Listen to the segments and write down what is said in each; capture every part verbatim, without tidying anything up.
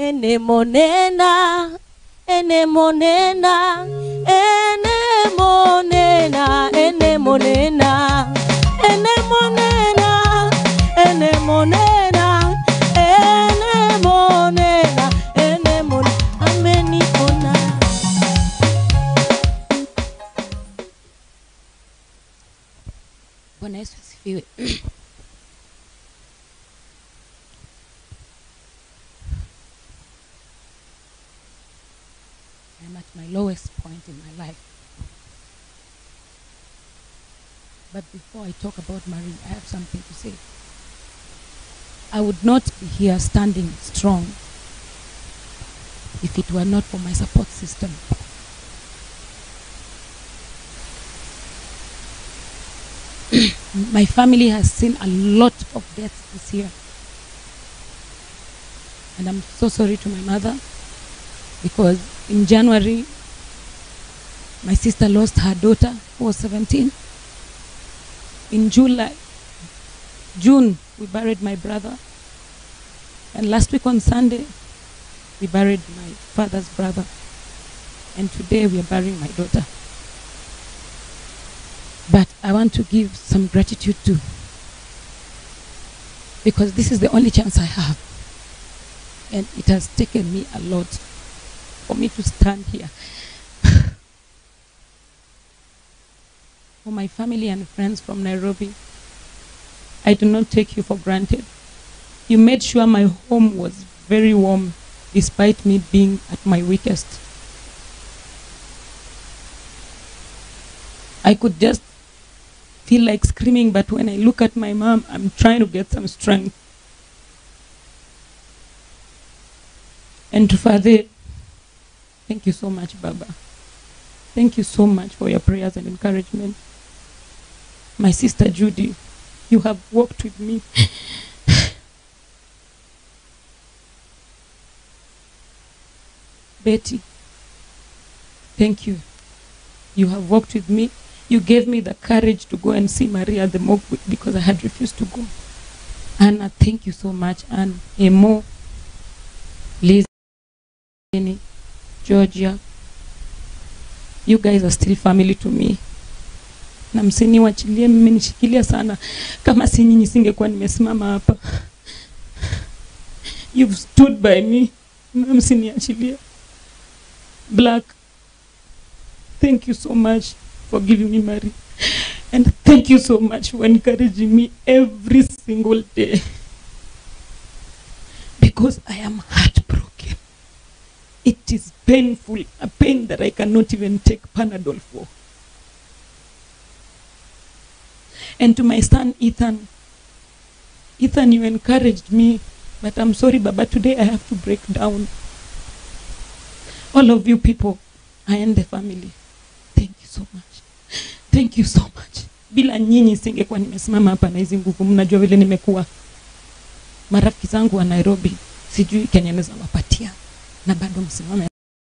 ene monena, ene monena, ene monena, ene monena, ene monena, ene monena, ene monena, ene monena, ameni ona. Bwana Yesu asifiwe. I'm at my lowest point in my life. But before I talk about Marie, I have something to say. I would not be here standing strong if it were not for my support system. My family has seen a lot of deaths this year. And I'm so sorry to my mother, because in January, my sister lost her daughter, who was seventeen. In July, June, we buried my brother. And last week on Sunday, we buried my father's brother. And today we are burying my daughter. But I want to give some gratitude too, because this is the only chance I have. And it has taken me a lot for me to stand here. For my family and friends from Nairobi, I do not take you for granted. You made sure my home was very warm despite me being at my weakest. I could just feel like screaming, but when I look at my mom, I'm trying to get some strength. And to Father, thank you so much, Baba. Thank you so much for your prayers and encouragement. My sister Judy, you have walked with me. Betty, thank you. You have walked with me. You gave me the courage to go and see Maria at the morgue because I had refused to go. Anna, thank you so much. And Emo, Liz, Georgia, you guys are still family to me. Na msini wachilie, mimi nishikilia sana. Kama si nyinyi singekuwa nimesimama hapa. You've stood by me. Na msini achilia. Black, thank you so much for giving me Marie. And thank you so much for encouraging me every single day. Because I am heartbroken. It is painful, a pain that I cannot even take Panadol for. And to my son, Ethan. Ethan, you encouraged me, but I'm sorry, Baba, today I have to break down. All of you people, I am the family. Thank you so much. Thank you so much. Bila nyinyi singekuwa nimesimama hapa na hizi nguvu. Mnajua vile nimekuwa. Marafiki zangu wa Nairobi, sijui Kenya naweza wapatia. Na bado msimame.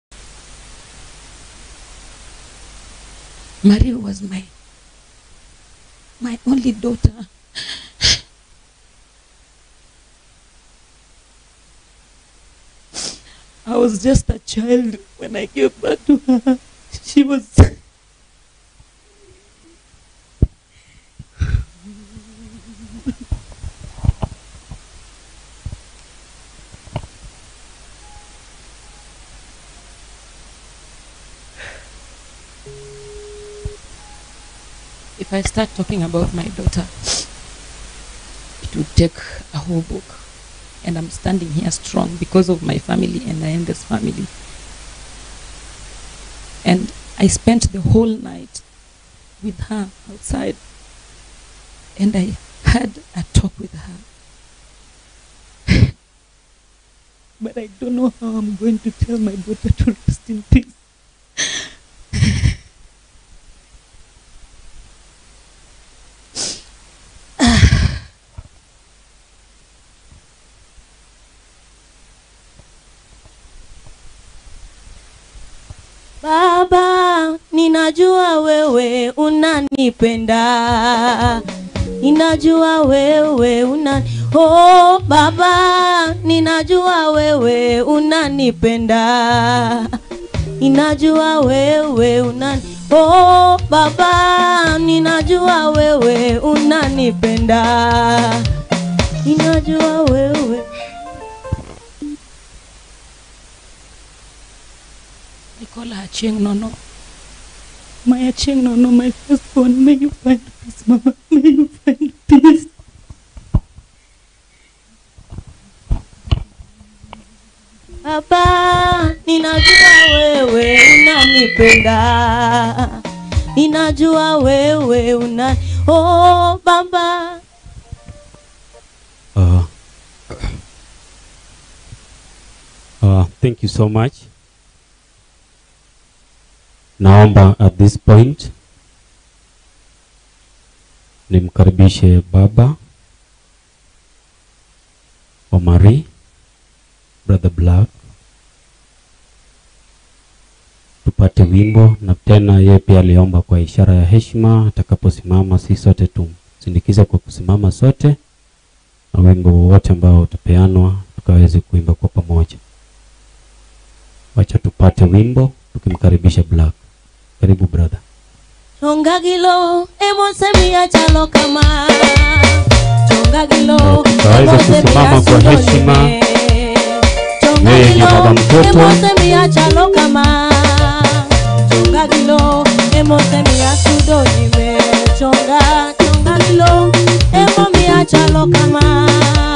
Maria was my my only daughter. I was just a child when I gave birth to her. She was... If I start talking about my daughter, it would take a whole book. And I'm standing here strong because of my family and I am this family. And I spent the whole night with her outside. And I had a talk with her. But I don't know how I'm going to tell my daughter to rest in peace. Baba, ninajua wewe unanipenda. Ninajua wewe una Oh Baba, ninajua wewe unanipenda. Ninajua wewe unani. Oh Baba, ninajua wewe unanipenda. Ninajua wewe. I call her Cheng Nono. My Cheng Nono, my firstborn. May you find peace, Mama. May you find peace. Baba, ninajua wewe unanipenda. Ninajua wewe una. Oh Baba. Uh, uh, thank you so much. Naomba at this point nimkaribishe Baba Omari, Brother Black, tupate wimbo, na tena yeye pia aliomba kwa ishara ya heshima atakaposimama si sote tumsindikize kwa kusimama sote, na wimbo wote ambao utapeanwa tukaweze kuimba kwa pamoja. Wacha tupate wimbo tukimkaribisha Black. Karibu brother. Chongagilo emosemia chalo kama. Chongagilo emosemia kwa heshima. Chongagilo emosemia chalo kama. Chongagilo emosemia sudonime. Chonga chongagilo emosemia chalo kama.